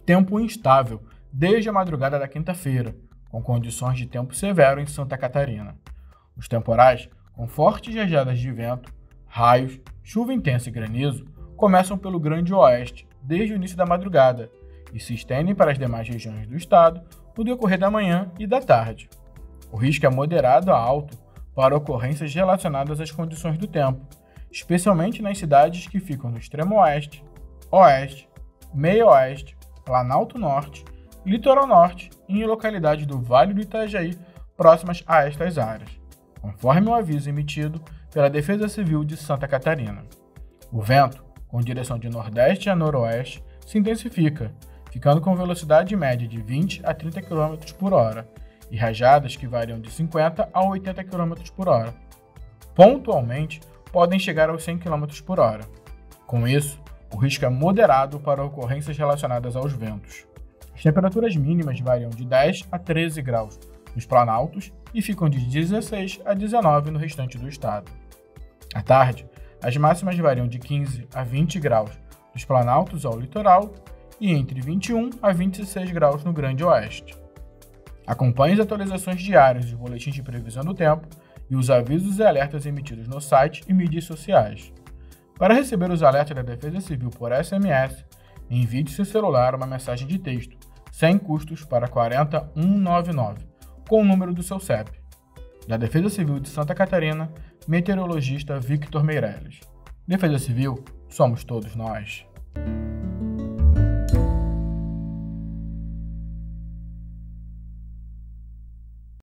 Tempo instável desde a madrugada da quinta-feira, com condições de tempo severo em Santa Catarina. Os temporais, com fortes rajadas de vento, raios, chuva intensa e granizo, começam pelo Grande Oeste desde o início da madrugada e se estendem para as demais regiões do estado no decorrer da manhã e da tarde. O risco é moderado a alto para ocorrências relacionadas às condições do tempo, especialmente nas cidades que ficam no extremo oeste, oeste, meio oeste, Planalto Norte, Litoral Norte e em localidades do Vale do Itajaí próximas a estas áreas, conforme o aviso emitido pela Defesa Civil de Santa Catarina. O vento, com direção de nordeste a noroeste, se intensifica, ficando com velocidade média de 20 a 30 km por hora e rajadas que variam de 50 a 80 km por hora. Pontualmente, podem chegar aos 100 km por hora. Com isso, o risco é moderado para ocorrências relacionadas aos ventos. As temperaturas mínimas variam de 10 a 13 graus nos planaltos e ficam de 16 a 19 no restante do estado. À tarde, as máximas variam de 15 a 20 graus dos planaltos ao litoral e entre 21 a 26 graus no Grande Oeste. Acompanhe as atualizações diárias dos boletins de previsão do tempo e os avisos e alertas emitidos no site e mídias sociais. Para receber os alertas da Defesa Civil por SMS, envie de seu celular uma mensagem de texto, sem custos, para 40199, com o número do seu CEP. Da Defesa Civil de Santa Catarina, meteorologista Victor Meirelles. Defesa Civil, somos todos nós.